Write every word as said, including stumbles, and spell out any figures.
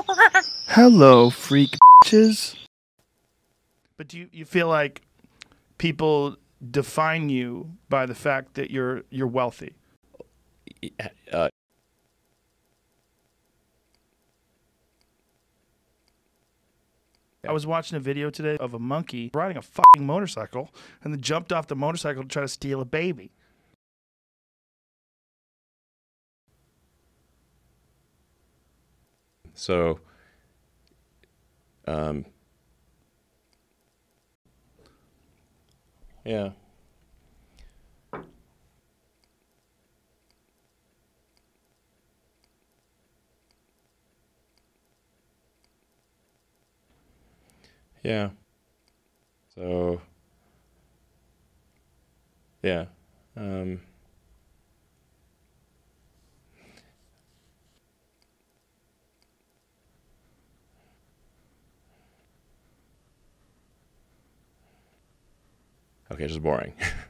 Hello, freak bitches. But do you, you feel like people define you by the fact that you're you're wealthy? Uh, I was watching a video today of a monkey riding a fucking motorcycle and then jumped off the motorcycle to try to steal a baby. so, um, yeah. Yeah. So, yeah. Um, okay, just boring.